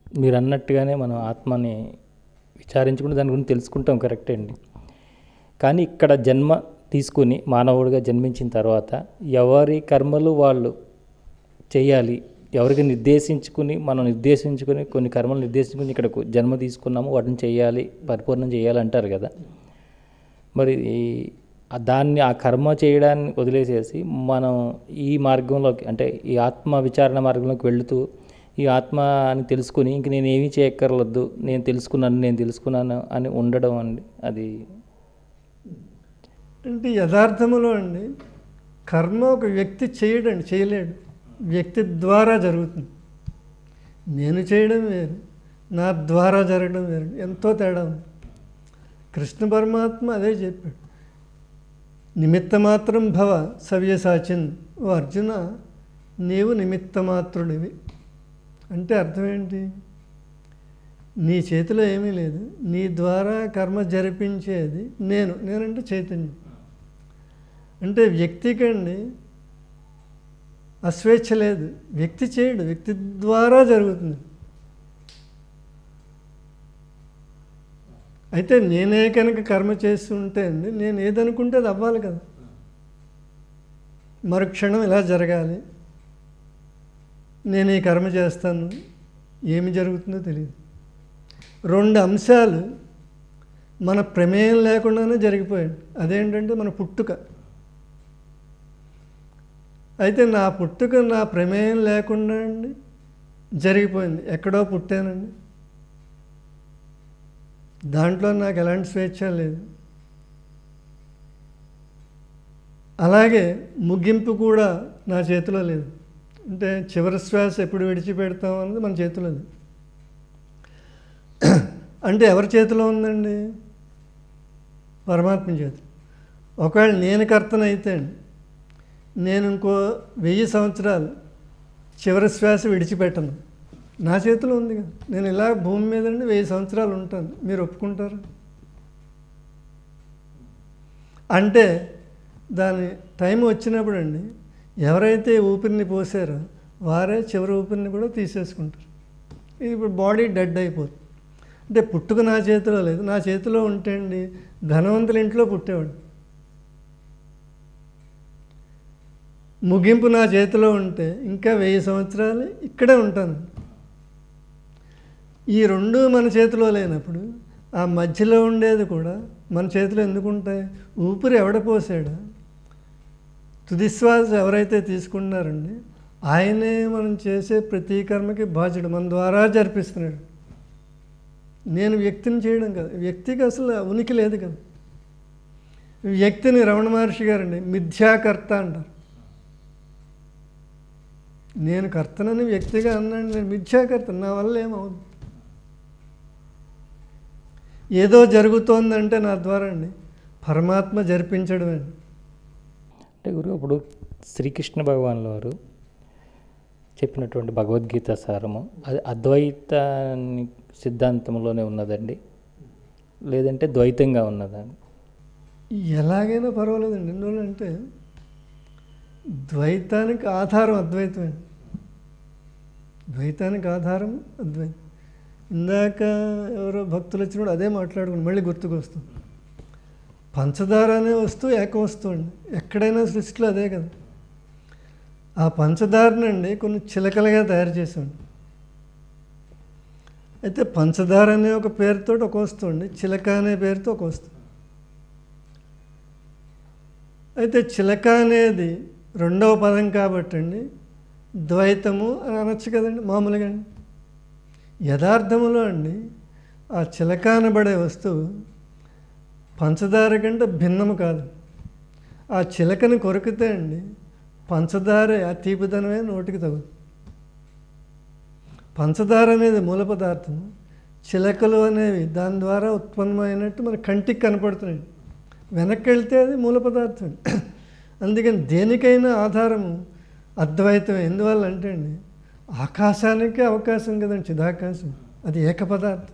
మీరు అన్నట్టుగానే మనం ఆత్మని విచారించుకుంటే దాని గురించి తెలుసుకుంటాం, కరెక్టే అండి. కానీ ఇక్కడ జన్మ తీసుకుని మానవుడిగా జన్మించిన తర్వాత ఎవరి కర్మలు వాళ్ళు చేయాలి, ఎవరికి మనం నిర్దేశించుకుని కొన్ని కర్మలు నిర్దేశించుకుని ఇక్కడ జన్మ తీసుకున్నాము, వాటిని చేయాలి, పరిపూర్ణం చేయాలి అంటారు కదా. మరి దాన్ని ఆ కర్మ చేయడాన్ని వదిలేసేసి మనం ఈ మార్గంలోకి, అంటే ఈ ఆత్మ విచారణ మార్గంలోకి వెళుతూ ఈ ఆత్మ అని తెలుసుకుని ఇంక నేను ఏమీ చేయక్కర్లేదు, నేను తెలుసుకున్నాను అని ఉండడం అండి, అది అంటే యథార్థములో అండి కర్మ ఒక వ్యక్తి చేయలేడు, వ్యక్తి ద్వారా జరుగుతుంది. నేను చేయడం వేరు, నా ద్వారా జరగడం వేరు, ఎంతో తేడా ఉంది. కృష్ణ పరమాత్మ అదే చెప్పాడు, నిమిత్త మాత్రం భవ సవ్యసాచిన్. ఓ అర్జున, నీవు నిమిత్త మాత్రుడివి అంటే అర్థం ఏంటి? నీ చేతిలో ఏమీ లేదు, నీ ద్వారా కర్మ జరిపించేది నేనంటే చైతన్యం. అంటే వ్యక్తికండి అస్వేచ్ఛ లేదు, వ్యక్తి చేయడు, వ్యక్తి ద్వారా జరుగుతుంది. అయితే నేనే కనుక కర్మ చేస్తుంటే అండి, నేను ఏదనుకుంటే అది అవ్వాలి కదా, మరుక్షణం ఇలా జరగాలి, నేను ఈ కర్మ చేస్తాను, ఏమి జరుగుతుందో తెలియదు. రెండు అంశాలు మన ప్రమేయం లేకుండానే జరిగిపోయాడు. అదేంటంటే మన పుట్టుక. అయితే నా పుట్టుక నా ప్రమేయం లేకుండా అండి జరిగిపోయింది. ఎక్కడో పుట్టానండి, దాంట్లో నాకు ఎలాంటి స్వేచ్ఛ లేదు. అలాగే ముగింపు కూడా నా చేతిలో లేదు. అంటే చివరి శ్వాస ఎప్పుడు విడిచిపెడతాం అన్నది మన చేతిలో లేదు. అంటే ఎవరి చేతిలో ఉందండి? పరమాత్మ చేతిలో. ఒకవేళ నేను కర్తనైతే అండి, నేను ఇంకో 1000 సంవత్సరాలు చివరి శ్వాస విడిచిపెట్టను, నా చేతిలో ఉంది కదా. నేను ఇలా భూమి మీద 1000 సంవత్సరాలు ఉంటాను, మీరు ఒప్పుకుంటారు? అంటే దాని టైం వచ్చినప్పుడు అండి, ఎవరైతే ఊపిరిని పోసారో వారే చివరి ఊపిరిని కూడా తీసేసుకుంటారు. ఇప్పుడు బాడీ డెడ్ అయిపోతుంది. అంటే పుట్టుక నా చేతిలో లేదు. నా చేతిలో ఉంటే అండి ధనవంతుల ఇంట్లో పుట్టేవాడు. ముగింపు నా చేతిలో ఉంటే ఇంకా 1000 సంవత్సరాలు ఇక్కడే ఉంటాను. ఈ రెండు మన చేతిలో లేనప్పుడు ఆ మధ్యలో ఉండేది కూడా మన చేతిలో ఎందుకు ఉంటాయి? ఊపిరి ఎవడ పోసాడా, తుదిశ్వాస ఎవరైతే తీసుకున్నారండి ఆయనే మనం చేసే ప్రతి కర్మకి బాధ్యుడు, మన ద్వారా జరిపిస్తున్నాడు. నేను వ్యక్తిని చేయడం కదా, వ్యక్తికి అసలు ఉనికి లేదు కదా. వ్యక్తిని రమణ మహర్షి గారండి మిథ్యాకర్త అంటారు. నేను కర్తనని వ్యక్తిగా అన్నాడు, నేను మిథ్యాకర్త, నా వల్ల ఏమవుతుంది? ఏదో జరుగుతోందంటే నా ద్వారా అండి పరమాత్మ జరిపించడం అండి. అంటే గురువు, ఇప్పుడు శ్రీకృష్ణ భగవానుల వారు చెప్పినటువంటి భగవద్గీత సారము అది అద్వైతాన్ని సిద్ధాంతంలోనే ఉన్నదండి, లేదంటే ద్వైతంగా ఉన్నదండి? ఎలాగైనా పర్వాలేదండి. ఎందుకంటే ద్వైతానికి ఆధారం అద్వైతమే. ద్వైతానికి ఆధారం అద్వైతం. ఇందాక ఎవరో భక్తులు వచ్చినప్పుడు అదే మాట్లాడుకుని మళ్ళీ గుర్తుకొస్తాం. పంచదార అనే వస్తువు ఏకవస్తువు అండి, ఎక్కడైనా సృష్టిలో అదే కదా. ఆ పంచదారనండి కొన్ని చిలకలుగా తయారు చేసాండి. అయితే పంచదార అనే ఒక పేరుతో ఒక వస్తువు అండి, చిలక అనే పేరుతో ఒక వస్తువు. అయితే చిలక అనేది రెండవ పదం కాబట్టి అండి ద్వైతము అని అనొచ్చు కదండి మామూలుగా అండి. యథార్థములో అండి ఆ చిలక అనబడే వస్తువు పంచదార కంటే భిన్నము కాదు. ఆ చిలకని కొరికితే అండి పంచదార ఆ తీపిదనమే నోటికి తగులుతుంది. పంచదార అనేది మూల పదార్థం, చిలకలు అనేవి దాని ద్వారా ఉత్పన్నమైనట్టు మన కంటికి కనపడుతున్నాయి. వెనక్కి వెళ్తే అది మూల పదార్థం. అందుకని దేనికైనా ఆధారము అద్వైతమే. ఎందువల్ల అంటే అండి ఆకాశానికే అవకాశం కదండి, చిదాకాశం, అది ఏక పదార్థం.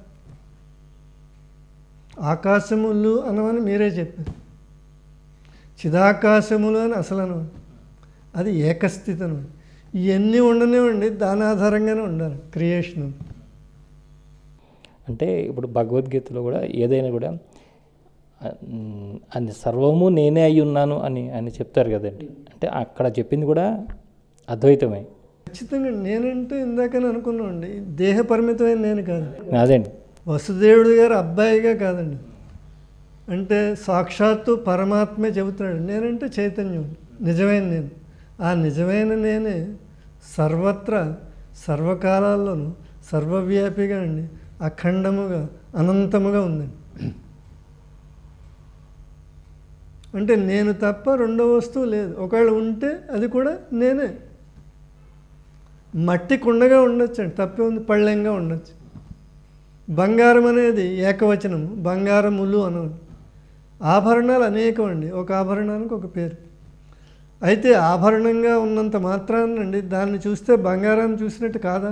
ఆకాశములు అనమని మీరే చెప్పారు, చిదాకాశములు అని అసలు అనమని, అది ఏకస్థితి అనమాట. ఇవన్నీ ఉండనివ్వండి, దాని ఆధారంగానే ఉండాలి క్రియేషన్. అంటే ఇప్పుడు భగవద్గీతలో కూడా ఏదైనా కూడా అది సర్వము నేనే అయి ఉన్నాను అని చెప్తారు కదండి. అంటే అక్కడ చెప్పింది కూడా అద్వైతమే. ఖచ్చితంగా నేనంటే ఇందాకనే అనుకున్నామండి, దేహ పరిమితమైన నేను కాదు. అదండి వసుదేవుడు గారు అబ్బాయిగా కాదండి, అంటే సాక్షాత్తు పరమాత్మే చెబుతున్నాడు నేనంటే చైతన్యం, నిజమైన నేను. ఆ నిజమైన నేనే సర్వత్రా సర్వకాలాల్లోనూ సర్వవ్యాపిగా అండి, అఖండముగా అనంతముగా ఉందండి. అంటే నేను తప్ప రెండో వస్తువు లేదు. ఒకవేళ ఉంటే అది కూడా నేనే. మట్టి కుండగా ఉండొచ్చు అండి, తప్పే ఉంది, పళ్ళెంగా ఉండొచ్చు. బంగారం అనేది ఏకవచనము, బంగారములు అనవు. ఆభరణాలు అనేకం అండి, ఒక ఆభరణానికి ఒక పేరు. అయితే ఆభరణంగా ఉన్నంత మాత్రానండి దాన్ని చూస్తే బంగారాన్ని చూసినట్టు కాదా?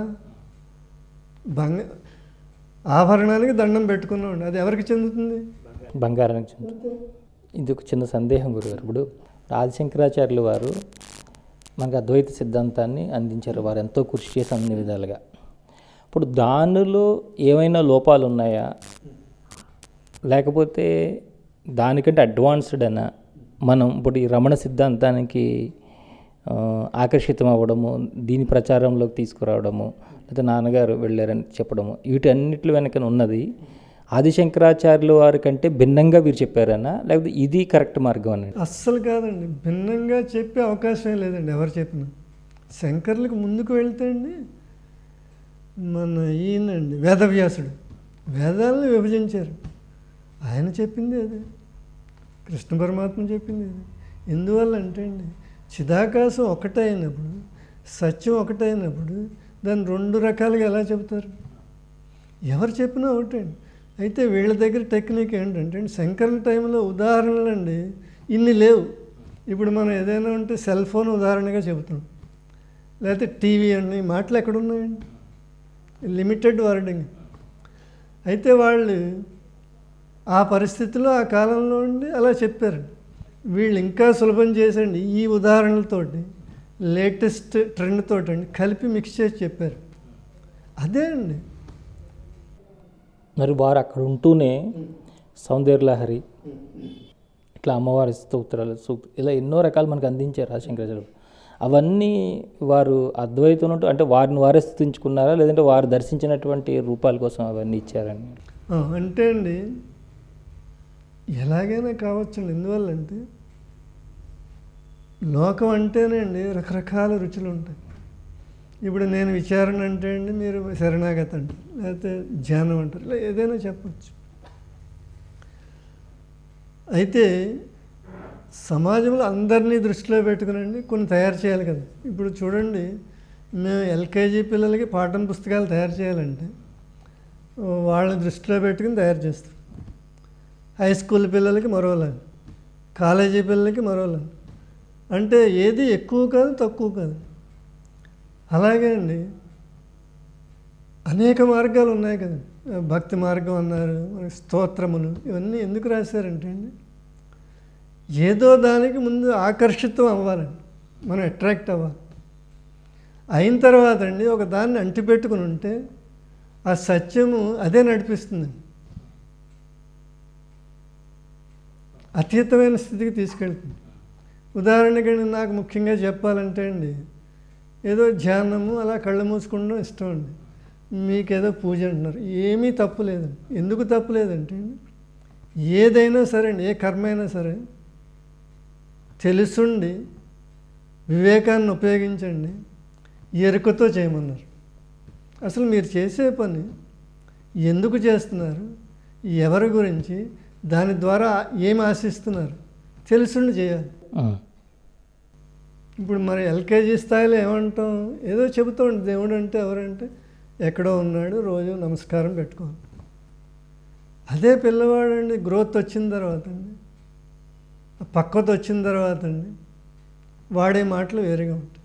ఆభరణానికి దండం పెట్టుకున్నామండి, అది ఎవరికి చెందుతుంది? బంగారానికి చెందుతుంది. ఇది ఒక చిన్న సందేహం గురుగారు. ఇప్పుడు ఆదిశంకరాచార్యులు వారు మనకు అద్వైత సిద్ధాంతాన్ని అందించారు, వారు ఎంతో కృషి చేసి అన్ని విధాలుగా. ఇప్పుడు దానిలో ఏమైనా లోపాలు ఉన్నాయా, లేకపోతే దానికంటే అడ్వాన్స్డ్ అనా? మనం ఇప్పుడు ఈ రమణ సిద్ధాంతానికి ఆకర్షితం అవ్వడము, దీని ప్రచారంలోకి తీసుకురావడము, లేకపోతే నాన్నగారు వెళ్ళారని చెప్పడము, వీటన్నిటి వెనక ఉన్నది ఆదిశంకరాచార్యుల వారి కంటే భిన్నంగా వీరు చెప్పారనా, లేకపోతే ఇది కరెక్ట్ మార్గం అని? అస్సలు కాదండి, భిన్నంగా చెప్పే అవకాశం లేదండి ఎవరు చెప్పినా. శంకర్లకు ముందుకు వెళ్తే అండి మన ఈయనండి వేదవ్యాసుడు వేదాలను విభజించారు. ఆయన చెప్పింది అదే, కృష్ణ పరమాత్మ చెప్పింది అదే. ఎందువల్ల అంటే అండి చిదాకాశం ఒకటైనప్పుడు, సత్యం ఒకటైనప్పుడు దాన్ని రెండు రకాలుగా ఎలా చెబుతారు? ఎవరు చెప్పినా ఒకటే అండి. అయితే వీళ్ళ దగ్గర టెక్నిక్ ఏంటంటే శంకరుల టైంలో ఉదాహరణలు అండి ఇన్ని లేవు. ఇప్పుడు మనం ఏదైనా ఉంటే సెల్ ఫోన్ ఉదాహరణగా చెబుతాం, లేకపోతే టీవీ అండి, మాటలు ఎక్కడున్నాయండి? Limited wording. అయితే వాళ్ళు ఆ పరిస్థితిలో ఆ కాలంలో ఉండి అలా చెప్పారు. వీళ్ళు ఇంకా సులభం చేసండి, ఈ ఉదాహరణలతోటి లేటెస్ట్ ట్రెండ్ తోటండి కలిపి మిక్స్ చేసి చెప్పారు. అదే అండి. మరి వారు అక్కడ ఉంటూనే సౌందర్యలహరి, ఇట్లా అమ్మవారి స్తోత్రాలు, ఇలా ఎన్నో రకాలు మనకు అందించారు ఆదిశంకరాచార్యులు. అవన్నీ వారు అద్వైతం ఉంటూ అంటే వారిని వారే స్థుతించుకున్నారా, లేదంటే వారు దర్శించినటువంటి రూపాల కోసం అవన్నీ ఇచ్చారని? అంటే అండి ఎలాగైనా కావచ్చండి. ఎందువల్లంటే లోకం అంటేనే అండి రకరకాల రుచులు ఉంటాయి. ఇప్పుడు నేను విచారణ అంటే అండి మీరు శరణాగతి అంటారు, లేకపోతే ధ్యానం అంటారు, ఇలా ఏదైనా చెప్పచ్చు. అయితే సమాజంలో అందరినీ దృష్టిలో పెట్టుకునండి కొన్ని తయారు చేయాలి కదా. ఇప్పుడు చూడండి, మేము ఎల్కేజీ పిల్లలకి పాఠం పుస్తకాలు తయారు చేయాలంటే వాళ్ళని దృష్టిలో పెట్టుకుని తయారు చేస్తాం. హై స్కూల్ పిల్లలకి మరోలాగా, కాలేజీ పిల్లలకి మరోలాగా. అంటే ఏది ఎక్కువ కాదు తక్కువ కాదు. అలాగే అండి అనేక మార్గాలు ఉన్నాయి కదండి. భక్తి మార్గం అన్నారు, స్తోత్రములు, ఇవన్నీ ఎందుకు రాశారంటే అండి ఏదో దానికి ముందు ఆకర్షితం అవ్వాలండి, మనం అట్రాక్ట్ అవ్వాలి. అయిన తర్వాత అండి ఒక దాన్ని అంటిపెట్టుకుని ఉంటే ఆ సత్యము అదే నడిపిస్తుందండి, అతీతమైన స్థితికి తీసుకెళ్తుంది. ఉదాహరణకి నాకు ముఖ్యంగా చెప్పాలంటే అండి ఏదో ధ్యానము అలా కళ్ళు మూసుకుండడం ఇష్టం అండి. మీకేదో పూజ అంటున్నారు, ఏమీ తప్పు లేదండి. ఎందుకు తప్పు లేదంటే అండి ఏదైనా సరే అండి, ఏ కర్మ అయినా సరే తెలుసుండి వివేకాన్ని ఉపయోగించండి, ఎరుకతో చేయమన్నారు. అసలు మీరు చేసే పని ఎందుకు చేస్తున్నారు, ఎవరి గురించి, దాని ద్వారా ఏం ఆశిస్తున్నారు తెలుసుండి చేయాలి. ఇప్పుడు మరి ఎల్కేజీ స్థాయిలో ఏమంటాం, ఏదో చెబుతూ ఉంటుంది, దేవుడు అంటే ఎవరంటే ఎక్కడో ఉన్నాడు, రోజు నమస్కారం పెట్టుకోవాలి. అదే పిల్లవాడు అండి గ్రోత్ వచ్చిన తర్వాత అండి, పక్వత వచ్చిన తర్వాత అండి వాడే మాటలు వేరేగా ఉంటాయి.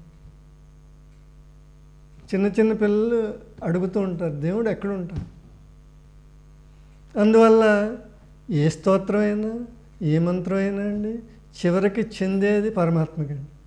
చిన్న చిన్న పిల్లలు అడుగుతూ ఉంటారు దేవుడు ఎక్కడ ఉంటాడు. అందువల్ల ఏ స్తోత్రమైనా ఏ మంత్రమైనా అండి చివరికి చెందేది పరమాత్మకండి.